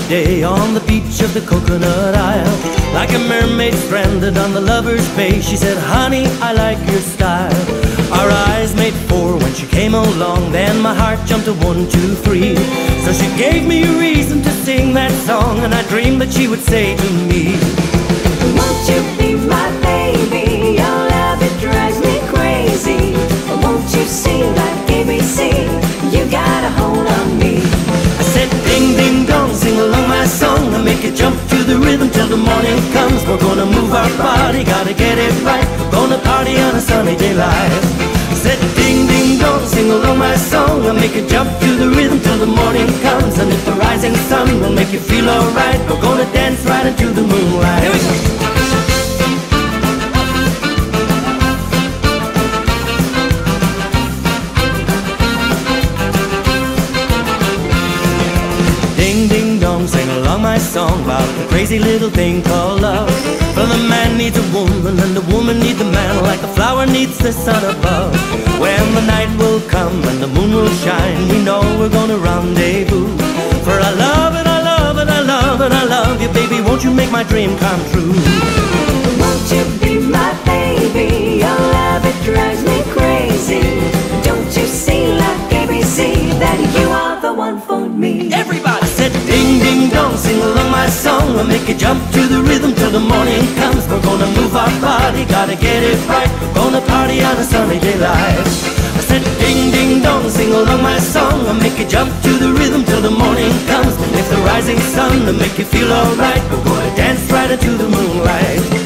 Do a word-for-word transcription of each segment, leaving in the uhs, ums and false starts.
day on the beach of the Coconut Isle. Like a mermaid stranded on the lover's bay, she said, honey, I like your style. Our eyes made four when she came along, then my heart jumped to one, two, three. So she gave me a reason to sing that song, and I dreamed that she would say to me, won't you be my baby? Your love, it drives me crazy. Won't you see like A B C? You got a hold on me. I said, ding, ding, dong, sing along my song, and make it jump to the rhythm till the morning comes. We're gonna move our body, gotta get it right. We're gonna party on a sunny day live. I said, ding, ding, dong, sing along my song, and make it jump to the rhythm till the morning comes. And if the rising sun will make you feel alright, we're gonna dance right into the moonlight. Here we go. Ding, ding, dong, sing along my song about the crazy little thing called love. For the man needs a woman and the woman needs a man, like the flower needs the sun above. When the night will come and the moon will shine, we know we're gonna rendezvous. For I love and I love and I love and I love you, baby, won't you make my dream come true? Won't you be my baby? Your love, it drives me crazy. Don't you see like A B C that you are the one for me? Everybody! I said, ding, ding, dong, sing along my song, and make it jump to the rhythm till the morning comes. We're gonna move our body, gotta get it right. We're gonna party on a sunny day live. I said, ding, ding, dong, sing along my song, and make it jump to the rhythm till the morning comes. And if the rising sun will make you feel alright, we're gonna dance right into the moonlight.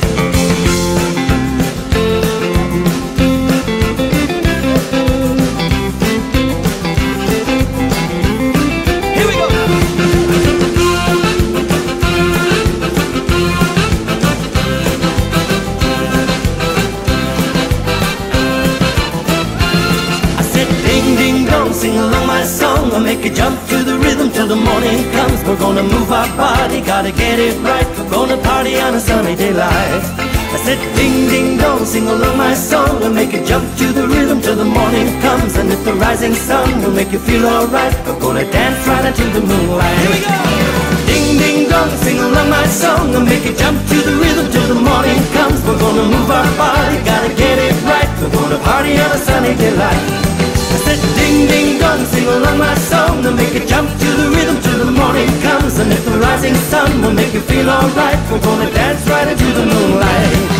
Sing along my song, I'll make it jump to the rhythm till the morning comes. We're gonna move our body, gotta get it right. We're gonna party on a sunny day live. I said, ding, ding, dong, sing along my song, I'll make it jump to the rhythm till the morning comes. And if the rising sun will make you feel alright, we're gonna dance right into the moonlight. Here we go! Ding, ding, dong, sing along my song, I'll make it jump to the rhythm till the morning comes. We're gonna move our body, gotta get it right. We're gonna party on a sunny day live. I said, ding, ding, dong, sing along my song, to make it jump to the rhythm till the morning comes. And if the rising sun will make you feel alright, we're gonna dance right into the moonlight.